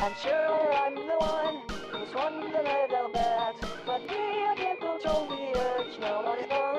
I'm sure I'm the one who's won the red velvet, but me, I can't control the urge, no, not at all.